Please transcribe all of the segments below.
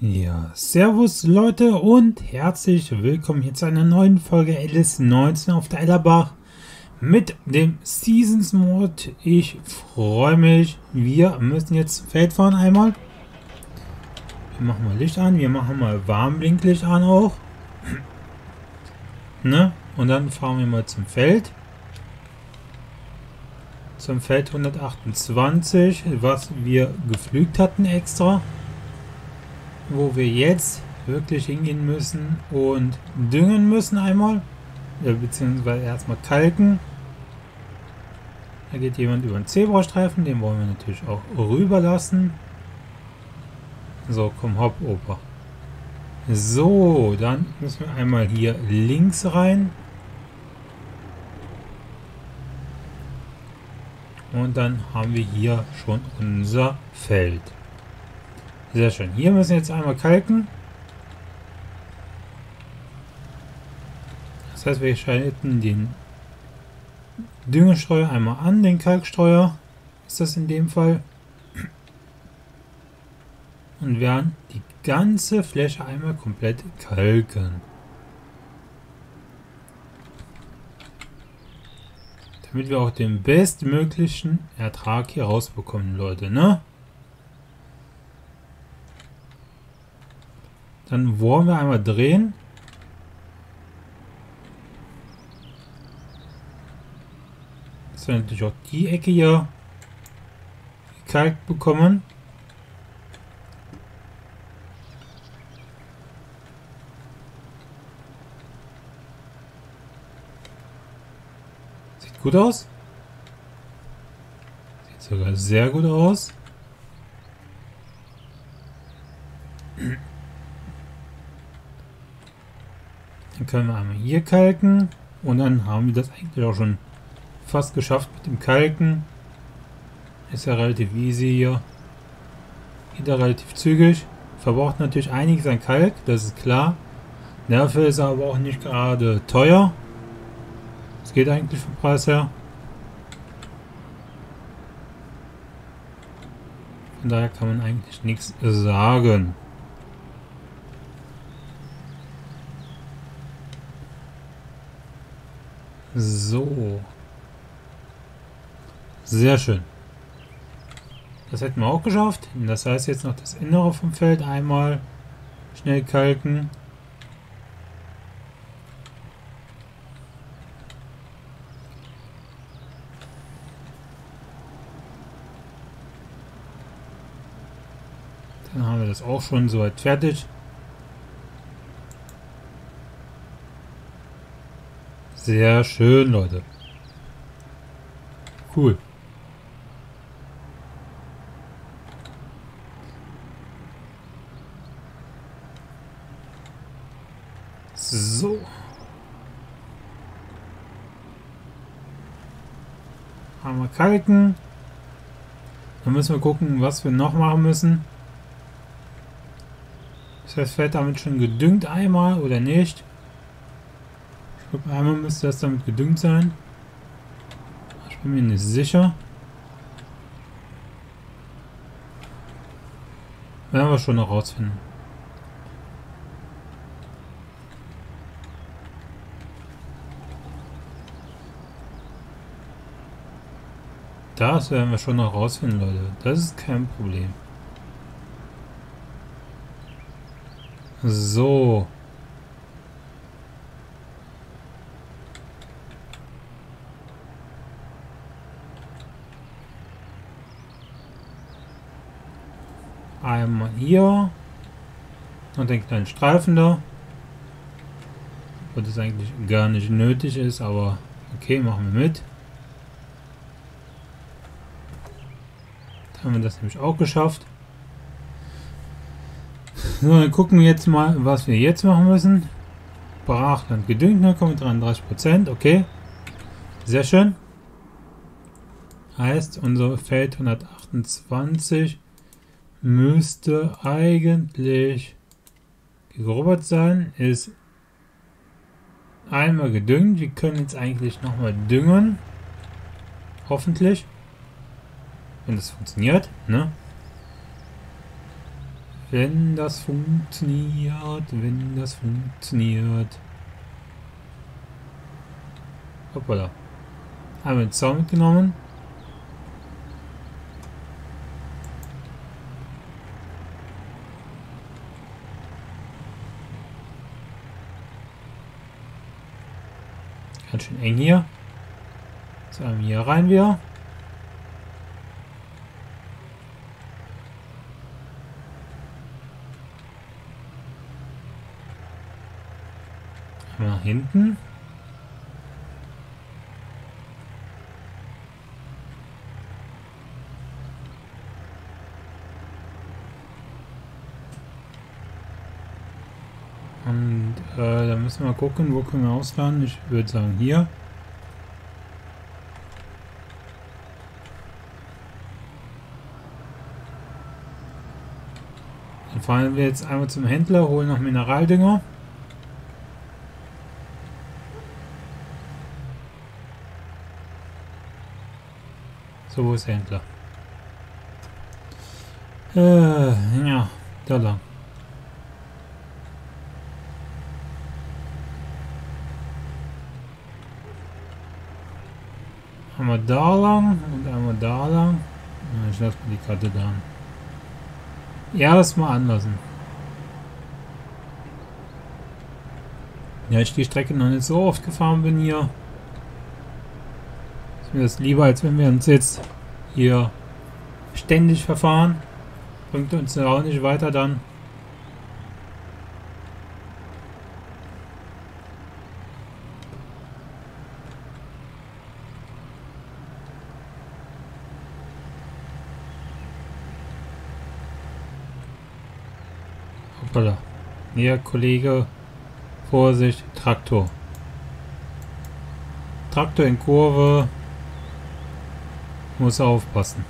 Ja, servus Leute und herzlich willkommen hier zu einer neuen Folge LS19 auf der Ellerbach mit dem Seasons Mod. Ich freue mich. Wir müssen jetzt Feld fahren einmal. Wir machen mal Licht an. Wir machen mal Warnblinklicht an auch. Ne? Und dann fahren wir mal zum Feld. Zum Feld 128, was wir gepflügt hatten extra. Wo wir jetzt wirklich hingehen müssen und düngen müssen einmal. Beziehungsweise erstmal kalken. Da geht jemand über den Zebrastreifen, den wollen wir natürlich auch rüberlassen. So, komm, hopp, Opa. So, dann müssen wir einmal hier links rein. Und dann haben wir hier schon unser Feld. Sehr schön. Hier müssen wir jetzt einmal kalken. Das heißt, wir schalten den Düngestreuer einmal an, den Kalkstreuer ist das in dem Fall. Und werden die ganze Fläche einmal komplett kalken. Damit wir auch den bestmöglichen Ertrag hier rausbekommen, Leute, ne? Dann wollen wir einmal drehen. Dass wir natürlich auch die Ecke hier gekalkt bekommen. Sieht gut aus. Sieht sogar sehr gut aus. Dann können wir einmal hier kalken und dann haben wir das eigentlich auch schon fast geschafft mit dem Kalken. Ist ja relativ easy hier. Geht ja relativ zügig. Verbraucht natürlich einiges an Kalk, das ist klar. Dafür ist er aber auch nicht gerade teuer. Es geht eigentlich vom Preis her. Von daher kann man eigentlich nichts sagen. So. Sehr schön. Das hätten wir auch geschafft. Das heißt jetzt noch das Innere vom Feld einmal schnell kalken. Dann haben wir das auch schon soweit fertig. Sehr schön, Leute. Cool. So. Haben wir kalken. Dann müssen wir gucken, was wir noch machen müssen. Ist das Feld damit schon gedüngt einmal oder nicht? Ich glaube, einmal müsste das damit gedüngt sein. Ich bin mir nicht sicher. Werden wir schon noch rausfinden. Das werden wir schon noch rausfinden, Leute. Das ist kein Problem. So. Einmal hier und den kleinen Streifen da, wo das eigentlich gar nicht nötig ist, aber okay, machen wir mit. Dann haben wir das nämlich auch geschafft. So, dann gucken wir jetzt mal, was wir jetzt machen müssen. Brachland gedüngt, ne, kommen 33%, okay. Sehr schön. Heißt, unser Feld 128 müsste eigentlich gerubbert sein, ist einmal gedüngt. Wir können jetzt eigentlich nochmal düngen. Hoffentlich. Wenn das funktioniert, ne? Wenn das funktioniert, wenn das funktioniert. Hoppala. Haben wir den Zaun mitgenommen. Ganz schön eng hier. So, hier rein wieder. Nach hinten. Und da müssen wir gucken, wo können wir ausladen. Ich würde sagen hier. Dann fahren wir jetzt einmal zum Händler, holen noch Mineraldünger. So, wo ist der Händler? Ja, da lang. Einmal da lang und einmal da lang. Ich lasse mal die Karte da. Ja, das mal anlassen. Ja, ich die Strecke noch nicht so oft gefahren bin hier. Ist mir das lieber, als wenn wir uns jetzt hier ständig verfahren. Bringt uns ja auch nicht weiter dann. Hoppala. Hier, Kollege. Vorsicht, Traktor. Traktor in Kurve. Muss aufpassen.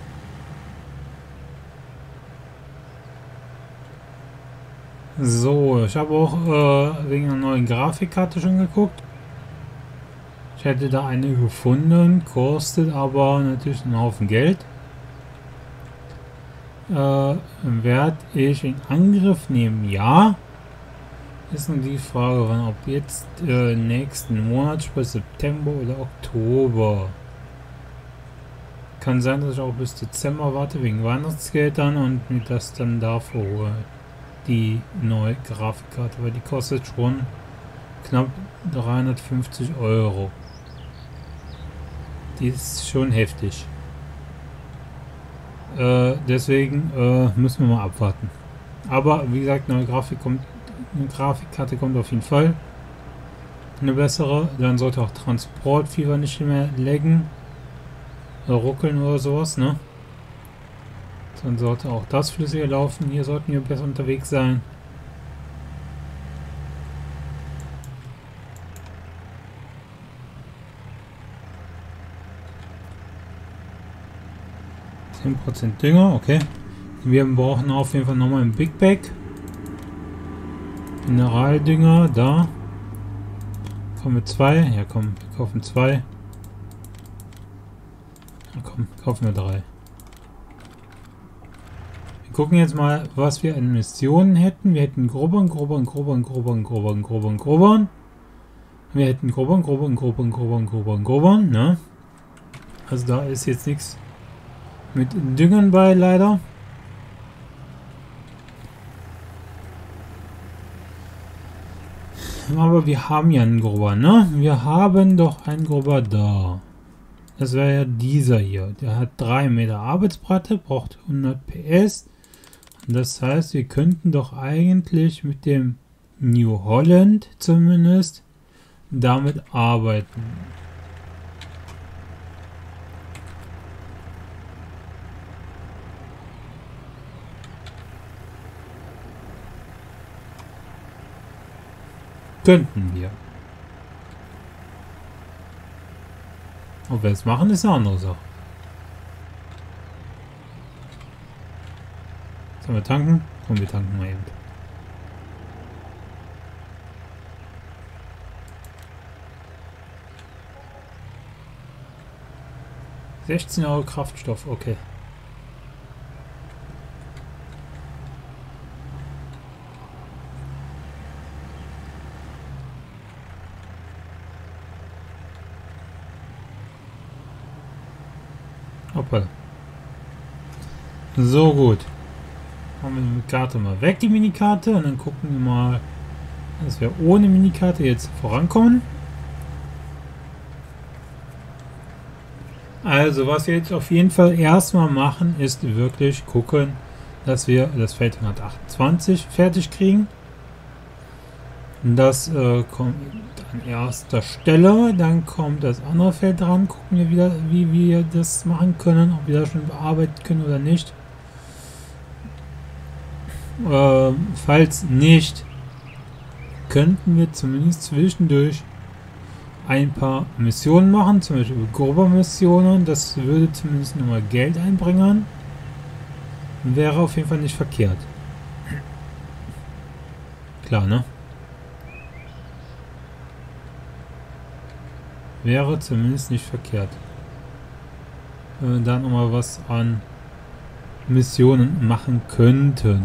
So, ich habe auch wegen einer neuen Grafikkarte schon geguckt. Ich hätte da eine gefunden, kostet aber natürlich einen Haufen Geld. Werde ich in Angriff nehmen? Ja. Ist nur die Frage, wann, ob jetzt nächsten Monat, sprich September oder Oktober. Kann sein, dass ich auch bis Dezember warte wegen Weihnachtsgeldern und mir das dann davor hole. Die neue Grafikkarte, weil die kostet schon knapp 350 €. Die ist schon heftig. Deswegen müssen wir mal abwarten. Aber wie gesagt, eine Grafikkarte kommt auf jeden Fall. Eine bessere. Dann sollte auch Transportfieber nicht mehr laggen. Oder ruckeln oder sowas, ne? Dann sollte auch das flüssiger laufen. Hier sollten wir besser unterwegs sein. %10 Dünger, okay. Wir brauchen auf jeden Fall nochmal ein Big Bag. Mineraldünger, da. Kommen wir 2. Ja komm, wir kaufen 2. Ja komm, kaufen wir 3. Wir gucken jetzt mal, was wir an Missionen hätten. Wir hätten Grubbern. Wir hätten Grubbern, ne? Also da ist jetzt nichts mit Düngern bei, leider. Aber wir haben ja einen Grubber, ne? Wir haben doch einen Grubber da. Das wäre ja dieser hier. Der hat 3 Meter Arbeitsbreite, braucht 100 PS. Das heißt, wir könnten doch eigentlich mit dem New Holland zumindest damit arbeiten. Könnten wir. Ob wir es machen, ist eine andere Sache. Sollen wir tanken? Komm, wir tanken mal eben. €16 Kraftstoff, okay. Hoppala. So, gut. Haben wir die Karte mal weg, die Minikarte. Und dann gucken wir mal, dass wir ohne Minikarte jetzt vorankommen. Also, was wir jetzt auf jeden Fall erstmal machen, ist wirklich gucken, dass wir das Feld 128 fertig kriegen. Das kommt an erster Stelle. Dann kommt das andere Feld dran. Gucken wir wieder, wie wir das machen können, ob wir das schon bearbeiten können oder nicht. Falls nicht, könnten wir zumindest zwischendurch ein paar Missionen machen, zum Beispiel Gruber-Missionen. Das würde zumindest nochmal Geld einbringen. Wäre auf jeden Fall nicht verkehrt. Klar, ne? Wäre zumindest nicht verkehrt. Wenn wir da nochmal was an Missionen machen könnten.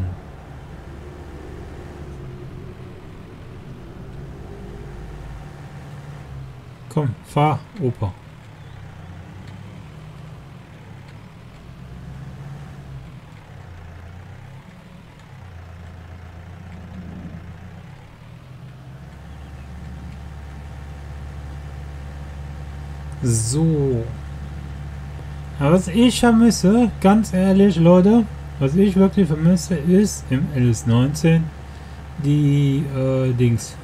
Komm, fahr, Opa. So. Aber was ich vermisse, ganz ehrlich, Leute, was ich wirklich vermisse, ist im LS19 die Dings.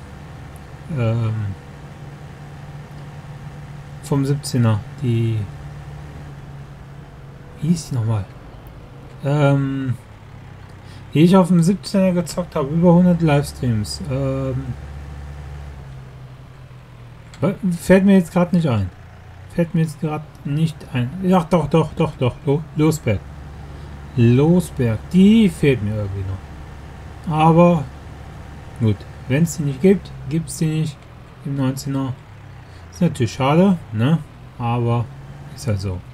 Vom 17er. Die. Wie hieß die nochmal? Die ich auf dem 17er gezockt habe. Über 100 Livestreams. Fällt mir jetzt gerade nicht ein. Fällt mir jetzt gerade nicht ein. Ja, doch. Losberg. Losberg. Die fehlt mir irgendwie noch. Aber gut. Wenn es die nicht gibt, gibt es die nicht im 19er. Ist natürlich schade, ne? Aber ist halt so.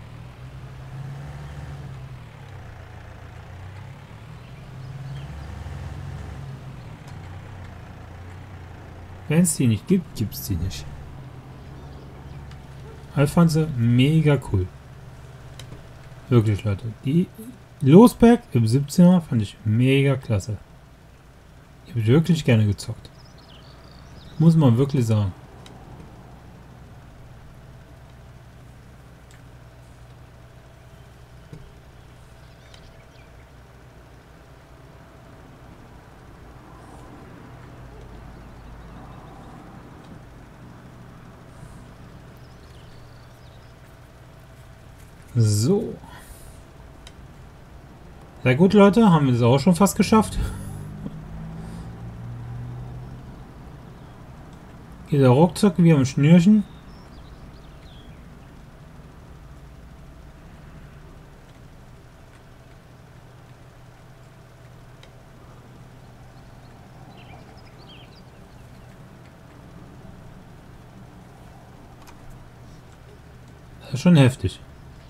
Wenn es die nicht gibt, gibt es die nicht. Ich fand sie mega cool. Wirklich, Leute. Die Losberg im 17er fand ich mega klasse. Ich habe wirklich gerne gezockt. Muss man wirklich sagen. So. Sehr gut, Leute. Haben wir das auch schon fast geschafft. Geht der ruckzuck wie am Schnürchen. Das ist schon heftig.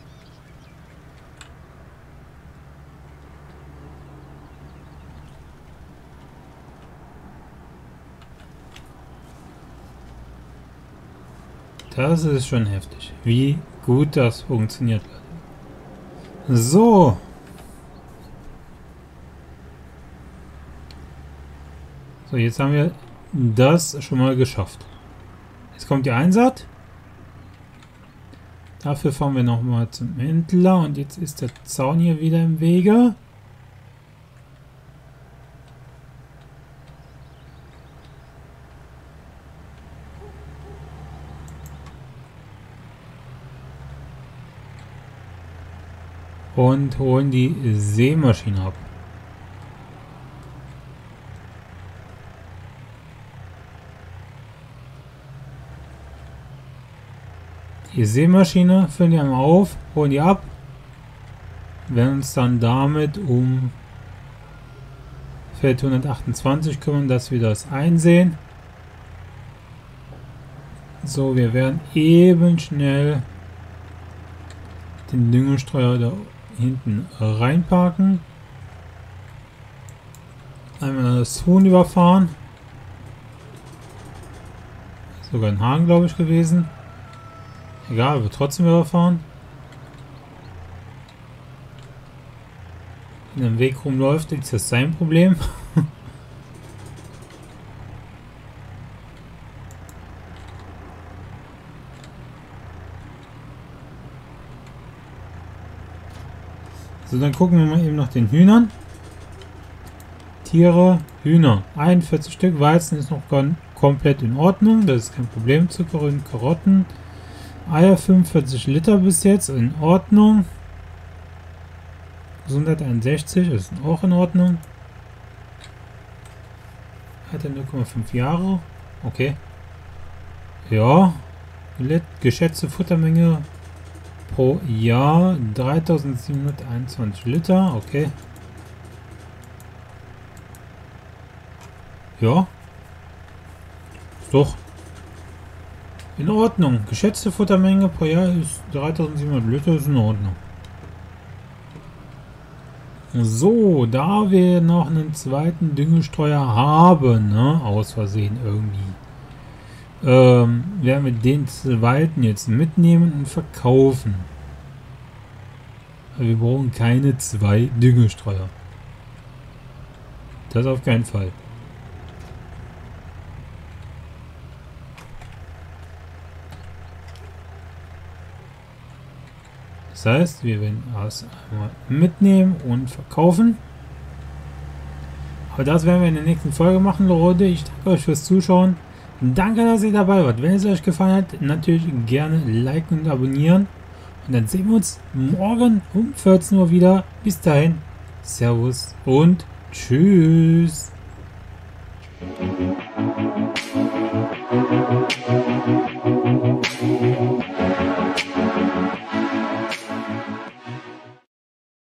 Das ist schon heftig, wie gut das funktioniert. So. So, jetzt haben wir das schon mal geschafft. Jetzt kommt die Einsaat. Dafür fahren wir nochmal zum Händler und jetzt ist der Zaun hier wieder im Wege. Und holen die Sämaschine ab. Die Sämaschine füllen die einmal auf, holen die ab, werden uns dann damit um Feld 128 kümmern, dass wir das einsehen. So, wir werden eben schnell den Düngestreuer da hinten reinparken. Einmal das Huhn überfahren. Sogar ein Hahn, glaube ich, gewesen. Egal, wird trotzdem überfahren. in dem Weg rumläuft, ist das sein Problem. So, dann gucken wir mal eben nach den Hühnern. Tiere, Hühner. 41 Stück. Weizen ist noch komplett in Ordnung. Das ist kein Problem. Zuckerrüben, Karotten. Eier 45 Liter bis jetzt. In Ordnung. Gesundheit 61 ist auch in Ordnung. Hat er 0,5 Jahre. Okay. Ja. Geschätzte Futtermenge pro Jahr 3721 Liter. Okay. Ja. Ist doch in Ordnung. Geschätzte Futtermenge pro Jahr ist 3700 Liter. Ist in Ordnung. So, da wir noch einen zweiten Düngestreuer haben, ne, aus Versehen irgendwie, werden wir den zweiten jetzt mitnehmen und verkaufen. Aber wir brauchen keine 2 Düngestreuer. Das auf keinen Fall. Das heißt, wir werden das einmal mitnehmen und verkaufen. Aber das werden wir in der nächsten Folge machen, Leute. Ich danke euch fürs Zuschauen. Danke, dass ihr dabei wart. Wenn es euch gefallen hat, natürlich gerne liken und abonnieren. Und dann sehen wir uns morgen um 14 Uhr wieder. Bis dahin, Servus und Tschüss.